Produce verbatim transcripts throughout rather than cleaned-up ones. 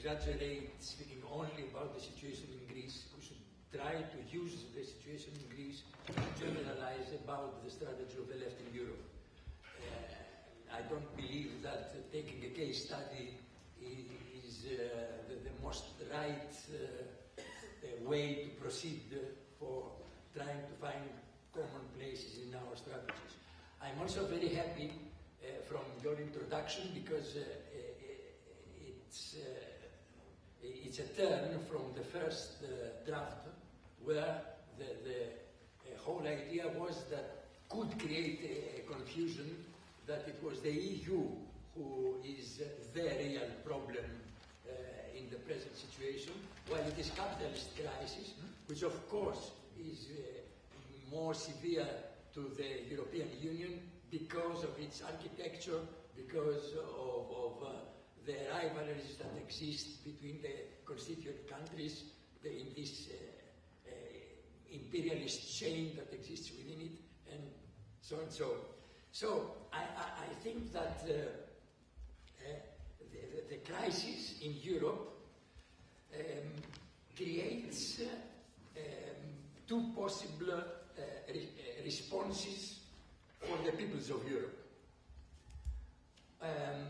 exaggerate speaking only about the situation in Greece. We should try to use the situation in Greece to generalize about the strategy of the left in Europe. Uh, I don't believe that uh, taking a case study is uh, the, the most right uh, uh, way to proceed uh, for trying to find common places in our strategies. I'm also very happy uh, from your introduction because uh, uh, it's, uh, it's a turn from the first uh, draft where the, the uh, whole idea was that could create a, a confusion that it was the E U who is uh, the real problem uh, in the present situation, while it is capitalist crisis, which of course is uh, more severe to the European Union because of its architecture, because of, of uh, the rivalries that exist between the constituent countries, the, in this uh, uh, imperialist chain that exists within it, and so and so. So I, I, I think that uh, uh, the, the, the crisis in Europe um, creates uh, um, two possible uh, re responses for the peoples of Europe. Um,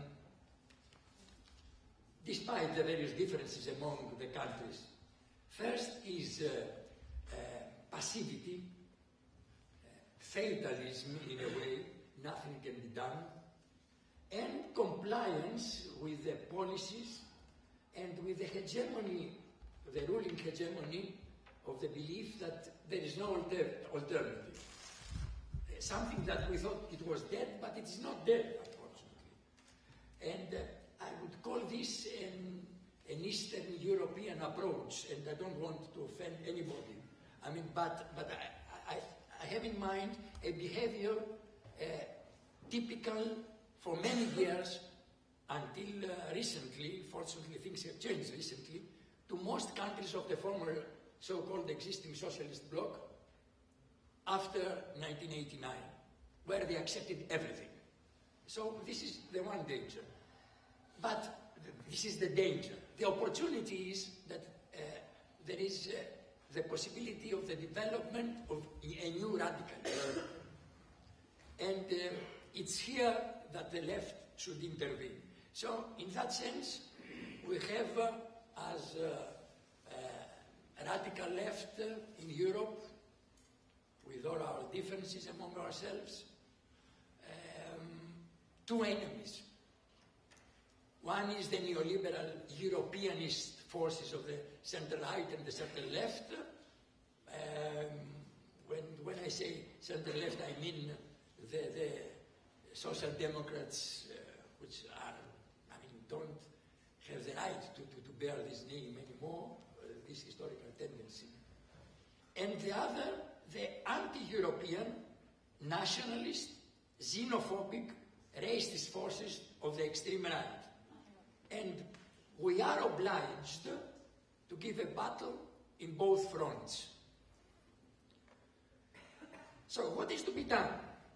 despite the various differences among the countries, first is uh, uh, passivity, uh, fatalism in a way, nothing can be done, and compliance with the policies and with the hegemony, the ruling hegemony of the belief that there is no alter alternative. Something that we thought it was dead, but it is not dead, unfortunately. And uh, I would call this an, an Eastern European approach, and I don't want to offend anybody. I mean, but, but I, I, I have in mind a behavior uh, typical for many years until uh, recently, fortunately things have changed recently, to most countries of the former so-called existing socialist bloc after nineteen eighty-nine, where they accepted everything. So this is the one danger. But this is the danger. The opportunity is that uh, there is uh, the possibility of the development of a new radicalism. And uh, it's here that the left should intervene. So in that sense, we have uh, as uh, uh, radical left uh, in Europe, with all our differences among ourselves, um, two enemies. One is the neoliberal Europeanist forces of the center-right and the center-left. Um, when, when I say center-left, I mean the, the social democrats, uh, which are, I mean, don't have the right to, to, to bear this name anymore, uh, this historical tendency. And the other, the anti-European, nationalist, xenophobic, racist forces of the extreme right. And we are obliged to give a battle in both fronts. So what is to be done?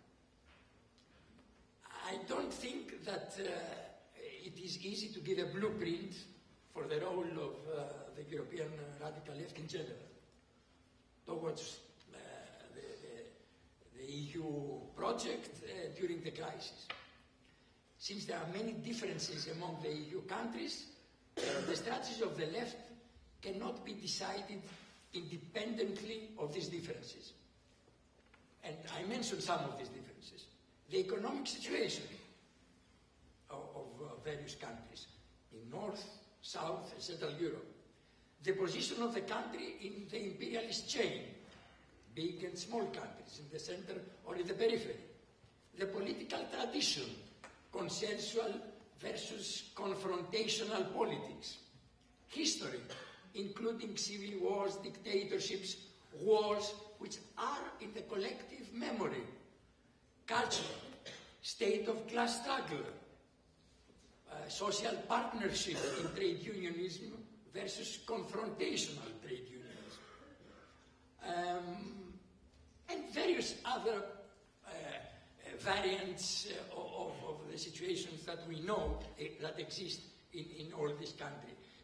I don't think that uh, it is easy to give a blueprint for the role of uh, the European radical left in general towards uh, the, the, the E U project uh, during the crisis. Since there are many differences among the E U countries, uh, the strategy of the left cannot be decided independently of these differences. And I mentioned some of these differences. The economic situation of, of uh, various countries in North, South, and Central Europe. The position of the country in the imperialist chain, big and small countries, in the center or in the periphery. The political tradition, consensual versus confrontational politics. History, including civil wars, dictatorships, wars which are in the collective memory. Culture, state of class struggle, uh, social partnership in trade unionism versus confrontational trade unionism, um, and various other uh, variants uh, of, of the situations that we know uh, that exist in, in all this country.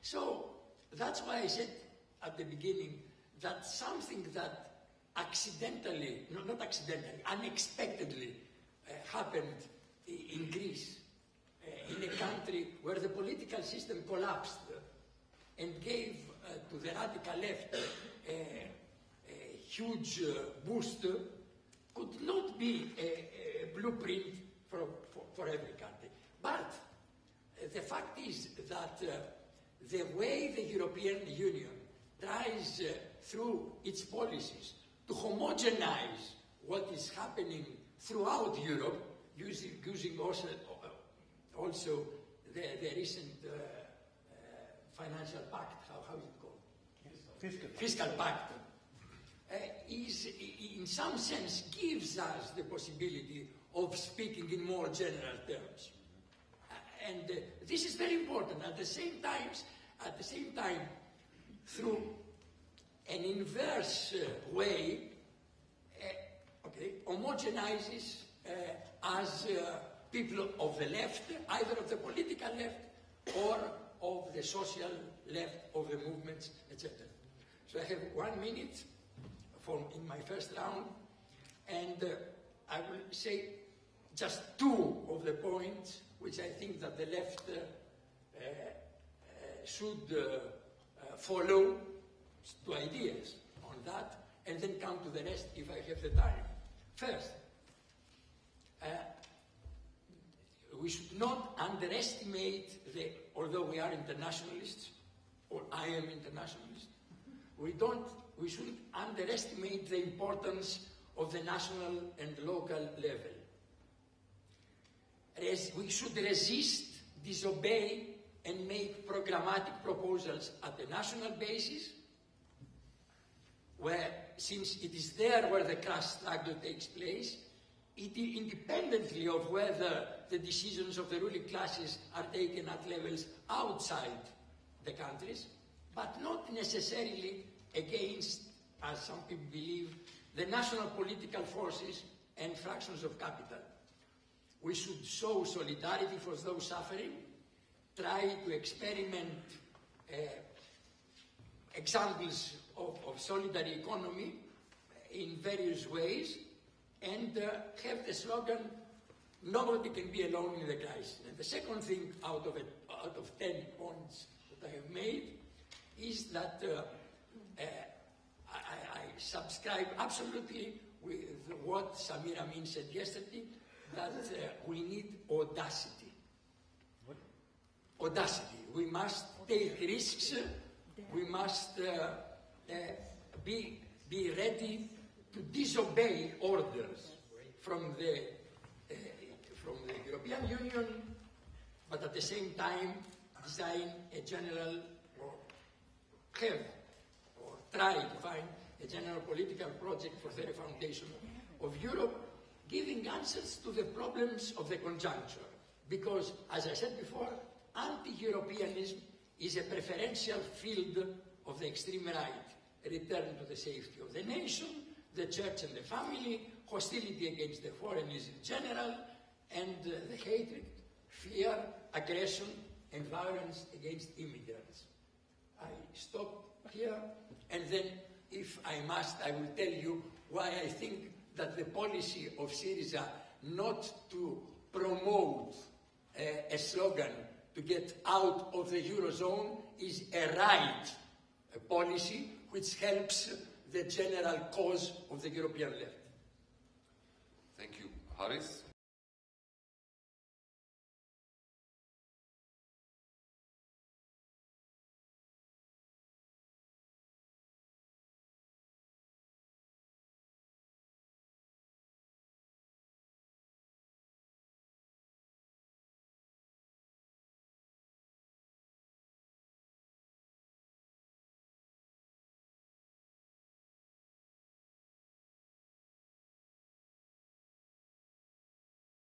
So that's why I said at the beginning that something that accidentally, no, not accidentally, unexpectedly uh, happened in Greece, uh, in a country where the political system collapsed and gave uh, to the radical left uh, a huge uh, boost, could not be a, a blueprint for, for, for every country. But uh, the fact is that uh, the way the European Union tries uh, through its policies to homogenize what is happening throughout Europe, using, using also, also the, the recent uh, uh, financial pact, how, how is it called? Fiscal, Fiscal pact, uh, is in some sense gives us the possibility of speaking in more general terms. Uh, and uh, this is very important. At the same time, at the same time, through an inverse uh, way, uh, okay, homogenizes uh, as uh, people of the left, either of the political left or of the social left, of the movements, et cetera. So I have one minute for in my first round, and uh, I will say just two of the points which I think that the left uh, uh, uh, should uh, uh, follow. Two ideas on that, and then come to the rest if I have the time. First, uh, we should not underestimate the, although we are internationalists, or I am internationalist, we don't, we shouldn't underestimate the importance of the national and local level. Res, we should resist, disobey, and make programmatic proposals at the national basis, where, since it is there where the class struggle takes place, it, independently of whether the decisions of the ruling classes are taken at levels outside the countries, but not necessarily against, as some people believe, the national political forces and fractions of capital. We should show solidarity for those suffering, try to experiment uh, examples Of, of solidary economy in various ways, and uh, have the slogan, nobody can be alone in the crisis. And the second thing out of it, out of ten points that I have made, is that uh, uh, I, I subscribe absolutely with what Samir Amin said yesterday, that uh, we need audacity. What? Audacity. We must take risks, we must uh, Uh, be, be ready to disobey orders from the, uh, from the European Union, but at the same time design a general, or have, or try to find a general political project for the foundation of Europe, giving answers to the problems of the conjuncture. Because, as I said before, anti-Europeanism is a preferential field of the extreme right. Return to the safety of the nation, the church and the family, hostility against the foreigners in general, and uh, the hatred, fear, aggression, and violence against immigrants. I stop here, and then, if I must, I will tell you why I think that the policy of Syriza not to promote uh, a slogan to get out of the Eurozone is a right a policy which helps the general cause of the European left. Thank you. Haris?